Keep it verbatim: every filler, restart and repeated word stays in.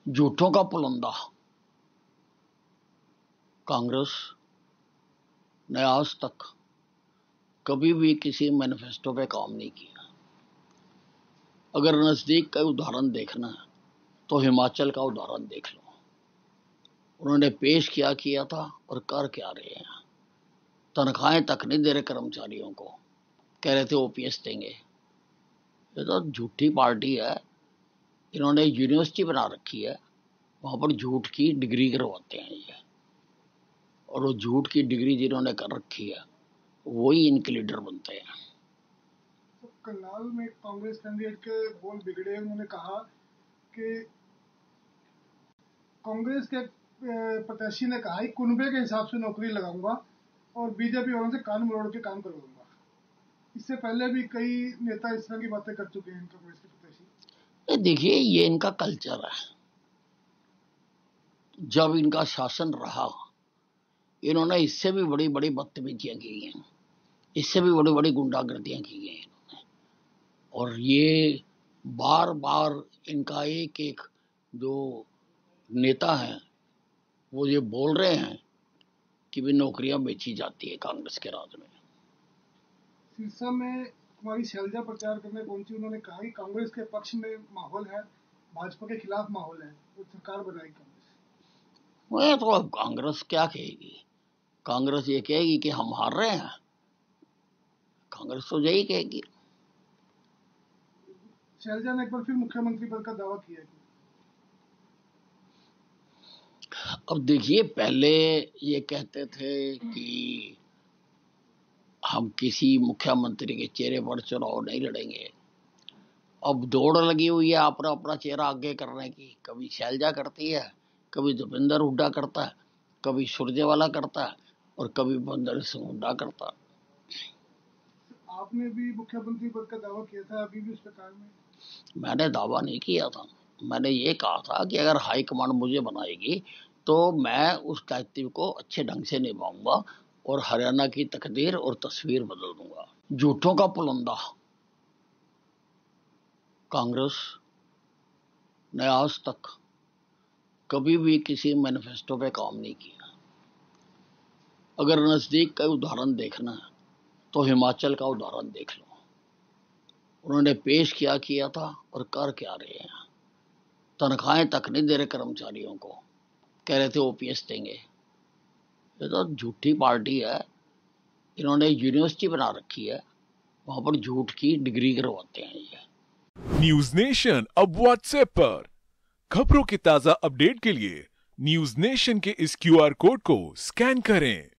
झूठों का पुलंदा। कांग्रेस ने आज तक कभी भी किसी मैनिफेस्टो पे काम नहीं किया। अगर नजदीक का उदाहरण देखना है तो हिमाचल का उदाहरण देख लो। उन्होंने पेश क्या किया था और कर क्या रहे हैं। तनख्वाहें तक नहीं दे रहे कर्मचारियों को, कह रहे थे ओपीएस देंगे। ये तो झूठी पार्टी है। इन्होंने यूनिवर्सिटी बना रखी है, वहां पर झूठ की डिग्री करवाते हैं ये, और वो झूठ की डिग्री जिन्होंने कर रखी है वही इनके लीडर बनते हैं। तो करनाल में कांग्रेस कैंडिडेट के बोल बिगड़े। उन्होंने कहा कि कांग्रेस के प्रत्याशी ने कहा कुनबे के हिसाब से नौकरी लगाऊंगा और बीजेपी वालों से कान मरोड़ के काम करवाऊंगा। इससे पहले भी कई नेता इस तरह की बातें कर चुके हैं कांग्रेस के प्रत्याशी। देखिए, ये इनका कल्चर है। जब इनका शासन रहा, इन्होंने इससे भी बड़ी बड़ी बदतमीजियां की हैं, इससे भी बड़ी बड़ी गुंडागर्दियां की हैं इन्होंने। और ये बार बार इनका एक एक जो नेता है वो ये बोल रहे हैं कि भी नौकरियां बेची जाती है कांग्रेस के राज में। सिरसा में कुमारी शैलजा प्रचार करने पहुंची। उन्होंने कहा कि कांग्रेस के पक्ष में माहौल है, भाजपा के खिलाफ माहौल है, वो सरकार बनाएगी कांग्रेस। वह तो अब कांग्रेस क्या कहेगी? कांग्रेस ये कहेगी कि हम हार रहे हैं? कांग्रेस तो यही कहेगी। शैलजा ने एक बार फिर मुख्यमंत्री पद का दावा किया। अब देखिए, पहले ये कहते थे कि हम किसी मुख्यमंत्री के चेहरे पर चुनाव नहीं लड़ेंगे। अब दौड़ लगी हुई है अपना अपना चेहरा आगे करने की। कभी शैलजा करती है, कभी दीपेंद्र हुड्डा करता है, कभी सुरजेवाला करता है और कभी बंदर सिंह हुड्डा करता है। आपने भी मुख्यमंत्री पद का दावा किया था, अभी भी उस प्रकार में? मैंने दावा नहीं किया था। मैंने ये कहा था कि अगर हाईकमान मुझे बनाएगी तो मैं उस दायित्व को अच्छे ढंग से निभाऊंगा और हरियाणा की तकदीर और तस्वीर बदल दूंगा। झूठों का पुलंदा। कांग्रेस ने आज तक कभी भी किसी मैनिफेस्टो पे काम नहीं किया। अगर नजदीक का उदाहरण देखना है तो हिमाचल का उदाहरण देख लो। उन्होंने पेश क्या किया था और कर क्या रहे हैं। तनख्वाहें तक नहीं दे रहे कर्मचारियों को, कह रहे थे ओपीएस देंगे। ये तो झूठी पार्टी है। इन्होंने यूनिवर्सिटी बना रखी है, वहां पर झूठ की डिग्री करवाते हैं ये। न्यूज नेशन अब व्हाट्सएप पर खबरों के ताजा अपडेट के लिए न्यूज नेशन के इस क्यूआर कोड को स्कैन करें।